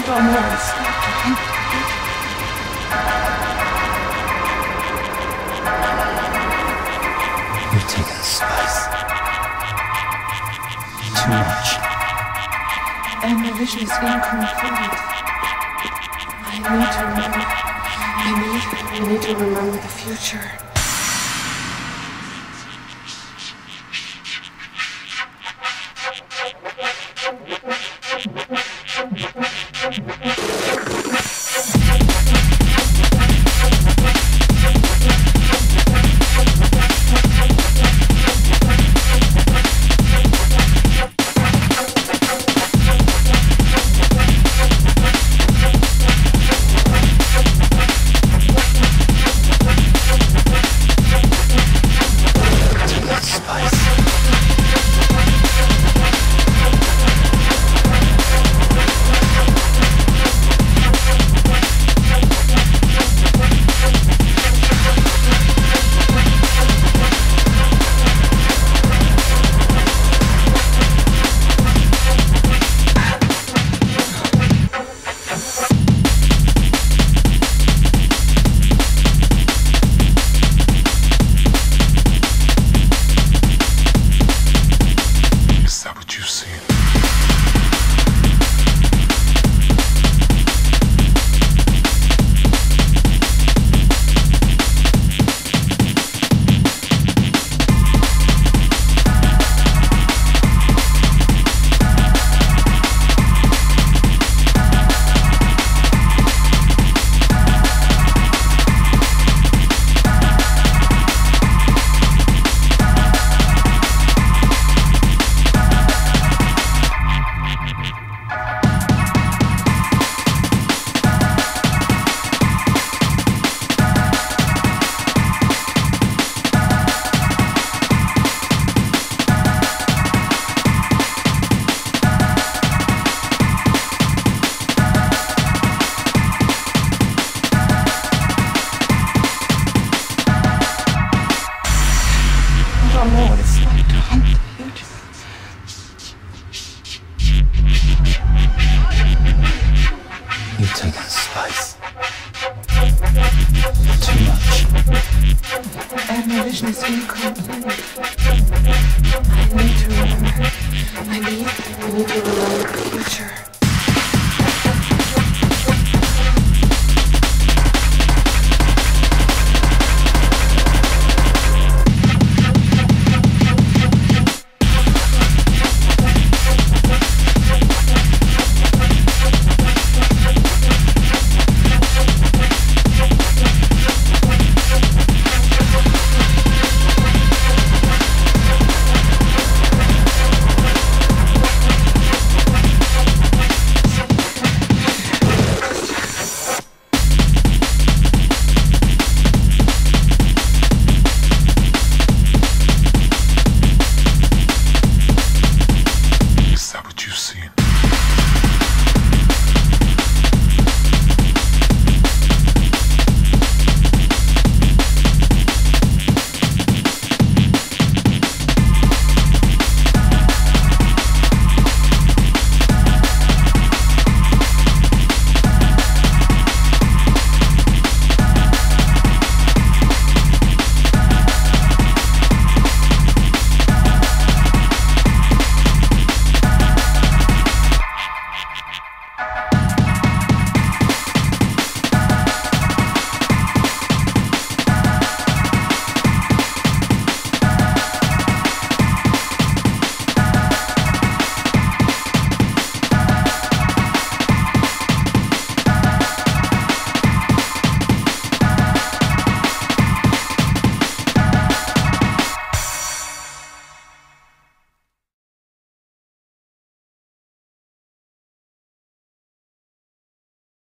don't know what it's like to hunt. You've taken spice. Too much. And my vision is incomplete. I need to remember. I need to remember the future. I don't know what it's like to hunt the future. You've taken spice. Too much. And my vision is incomplete. I need to remember. I need to remember the future.